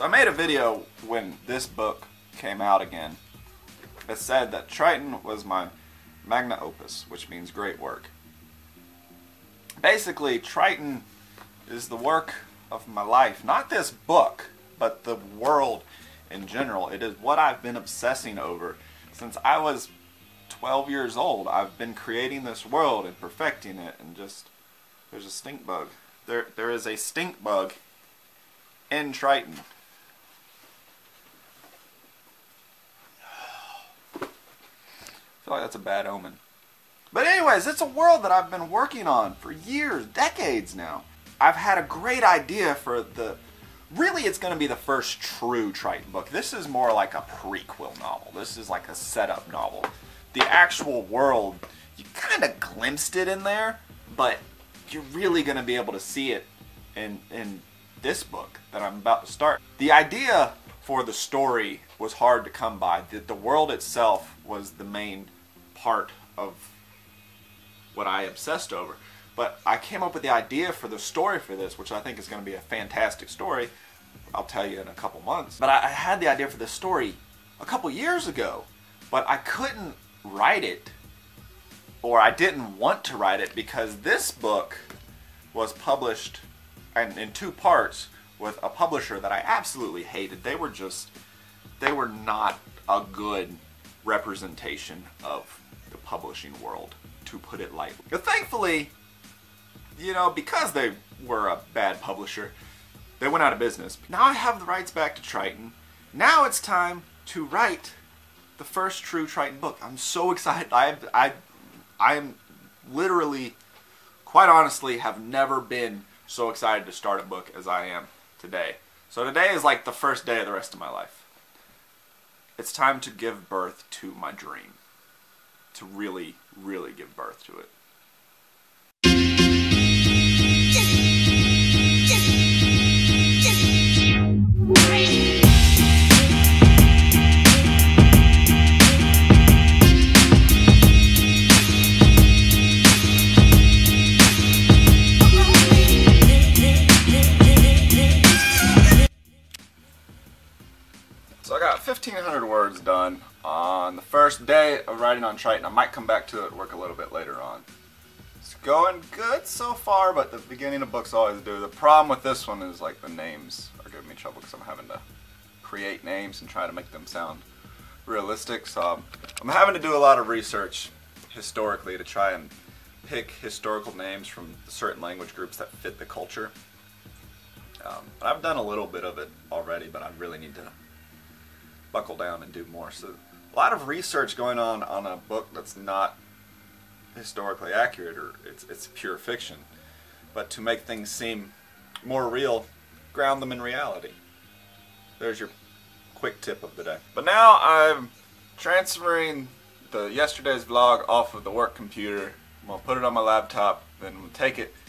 I made a video when this book came out again that said that Triton was my magna opus, which means great work. Basically, Triton is the work of my life. Not this book, but the world in general. It is what I've been obsessing over since I was 12 years old. I've been creating this world and perfecting it, and just, there's a stink bug. There is a stink bug in Triton. I feel like that's a bad omen. But anyways, it's a world that I've been working on for years, decades now. I've had a great idea for really it's going to be the first true Triton book. This is more like a prequel novel. This is like a setup novel. The actual world, you kind of glimpsed it in there, but you're really going to be able to see it in this book that I'm about to start. The idea for the story was hard to come by. The world itself was the main part of what I obsessed over. But I came up with the idea for the story for this, which I think is going to be a fantastic story. I'll tell you in a couple months. But I had the idea for this story a couple years ago, but I couldn't write it, or I didn't want to write it, because this book was published in 2 parts with a publisher that I absolutely hated. They were not a good representation of the publishing world, to put it lightly. But thankfully, you know, because they were a bad publisher, they went out of business. Now I have the rights back to Triton. Now it's time to write the first true Triton book. I'm so excited. I'm literally, quite honestly, have never been so excited to start a book as I am today. So today is like the first day of the rest of my life. It's time to give birth to my dream. To really, really give birth to it. So I got 1,500 words done on the first day of writing on Triton. I might come back to it and work a little bit later on. It's going good so far, but the beginning of books always do. The problem with this one is like the names are giving me trouble because I'm having to create names and try to make them sound realistic. So I'm having to do a lot of research historically to try and pick historical names from certain language groups that fit the culture. I've done a little bit of it already, but I really need to buckle down and do more. So a lot of research going on a book that's not historically accurate, or it's pure fiction. But to make things seem more real, ground them in reality. There's your quick tip of the day. But now I'm transferring yesterday's vlog off of the work computer. I'm gonna put it on my laptop, then we'll take it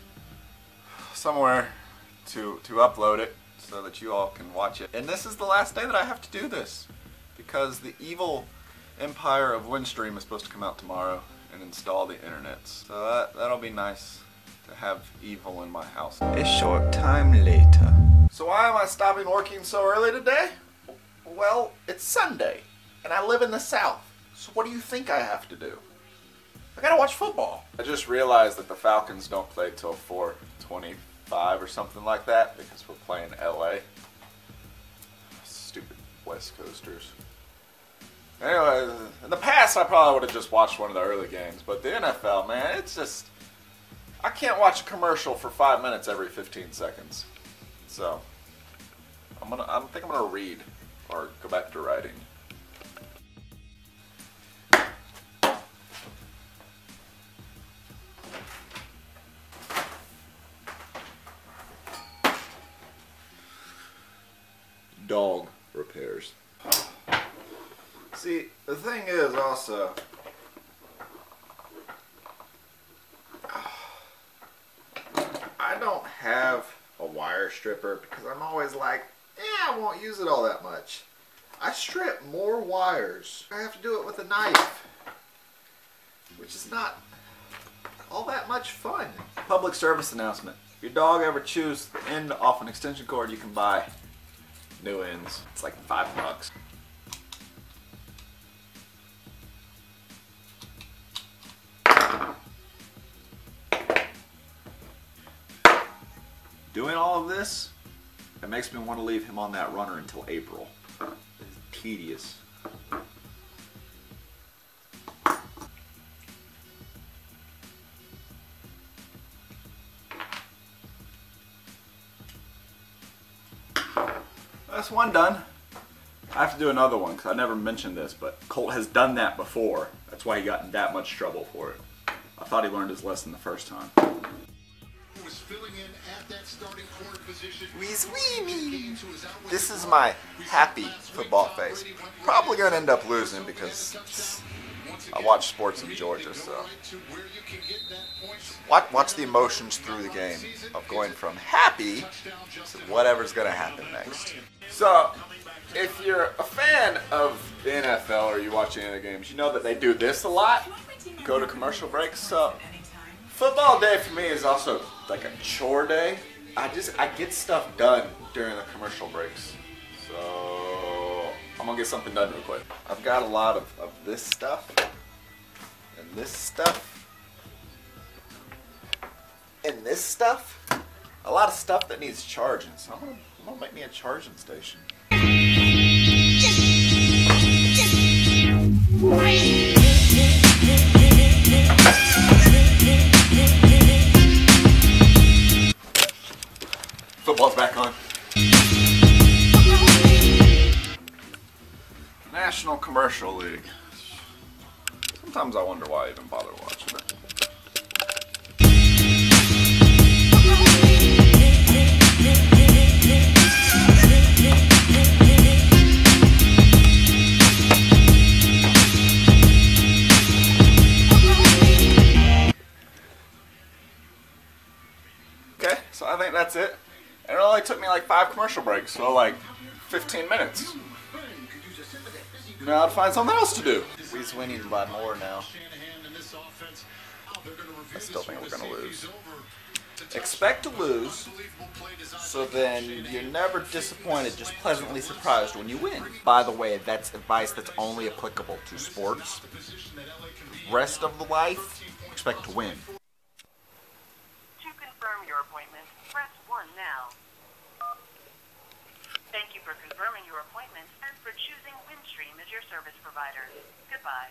somewhere to upload it, so that you all can watch it. And this is the last day that I have to do this, because the evil empire of Windstream is supposed to come out tomorrow and install the internet. So that'll be nice to have evil in my house. A short time later. So why am I stopping working so early today? Well, it's Sunday, and I live in the South. So what do you think I have to do? I gotta watch football. I just realized that the Falcons don't play till 4:25 or something like that, because we're playing LA. Stupid West Coasters. Anyway, in the past I probably would have just watched one of the early games, but the NFL, man, it's just, I can't watch a commercial for 5 minutes every 15 seconds. So I think I'm gonna read or go back to writing. Dog repairs. See, the thing is also, I don't have a wire stripper because I'm always like, I won't use it all that much. I strip more wires. I have to do it with a knife, which is not all that much fun. Public service announcement. If your dog ever chews the end off an extension cord you can buy, New ends. It's like $5. Doing all of this, it makes me want to leave him on that runner until April. It's tedious. That's one done. I have to do another one because I never mentioned this, but Colt has done that before. That's why he got in that much trouble for it. I thought he learned his lesson the first time. This is my happy football face. Probably gonna end up losing because I watch sports in Georgia, so watch the emotions through the game of going from happy to whatever's gonna happen next. So, if you're a fan of the NFL or you watch any of the games, you know that they do this a lot. Go to commercial breaks. So, football day for me is also like a chore day. I get stuff done during the commercial breaks. So, I'm gonna get something done real quick. I've got a lot of this stuff and this stuff and this stuff. A lot of stuff that needs charging. So I'm gonna make me a charging station. Football's back on. National Commercial League. Sometimes I wonder why I even bother watching it. Okay, so I think that's it. And it only took me like 5 commercial breaks, so like 15 minutes. Now to find something else to do. He's winning by more now. I still think we're going to lose. Expect to lose, so then you're never disappointed, just pleasantly surprised when you win. By the way, that's advice that's only applicable to sports. Rest of the life, expect to win. To confirm your appointment, press 1 now. Thank you for confirming your appointment and for choosing Windstream as your service provider. Goodbye.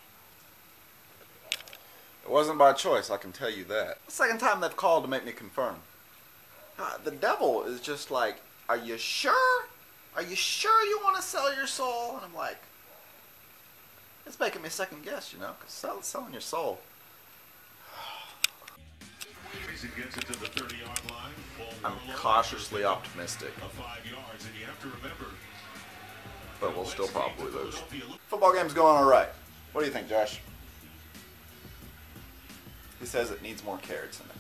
It wasn't by choice, I can tell you that. The second time they've called to make me confirm. The devil is just like, are you sure? Are you sure you want to sell your soul? And I'm like, it's making me second guess, you know, because selling your soul. I'm cautiously optimistic. But we'll still probably lose. Football game's going alright. What do you think, Josh? He says it needs more carrots in it.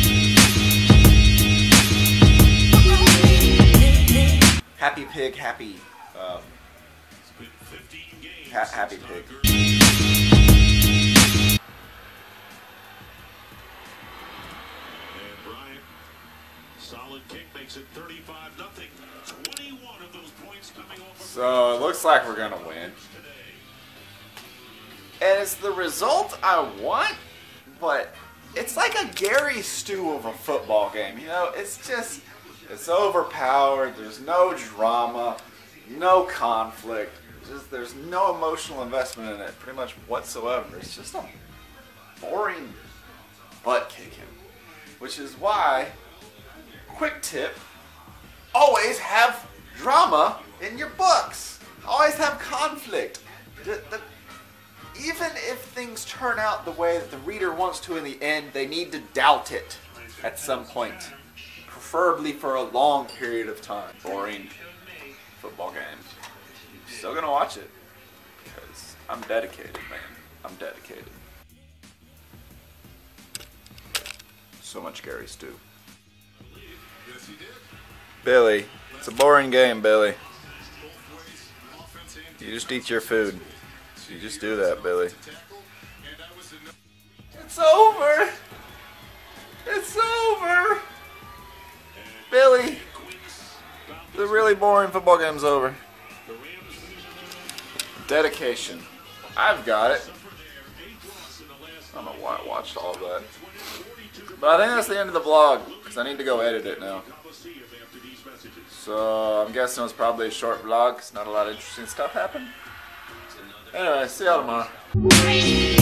Happy pig, happy happy pig. Solid kick makes it 35-0. 21 of those points coming off. So it looks like we're gonna win. And it's the result I want, but it's like a Gary stew of a football game. You know, it's overpowered. There's no drama, no conflict. There's no emotional investment in it, pretty much whatsoever. It's just a boring butt kicking, which is why, quick tip, always have drama in your books. Always have conflict. Even if things turn out the way that the reader wants to in the end, they need to doubt it at some point. Preferably for a long period of time. Boring football game. Still gonna watch it. Because I'm dedicated, man. I'm dedicated. So much Gary stew. Billy, it's a boring game, Billy. You just eat your food. You just do that, Billy. It's over! It's over! Billy! The really boring football game's over. Dedication. I've got it. I don't know why I watched all of that. But I think that's the end of the vlog, because I need to go edit it now. So I'm guessing it was probably a short vlog, because not a lot of interesting stuff happened. Anyway, see y'all tomorrow.